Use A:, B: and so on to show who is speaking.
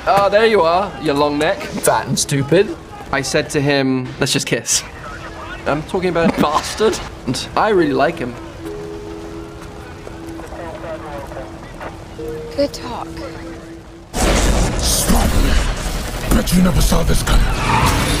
A: Oh, there you are, you long neck.
B: Fat and stupid.
A: I said to him, let's just kiss. I'm talking about a bastard. And I really like him.
C: Good talk.
D: Spiderman. Bet you never saw this coming.